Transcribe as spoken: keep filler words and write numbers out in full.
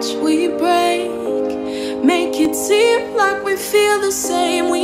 much we break, make it seem like we feel the same. We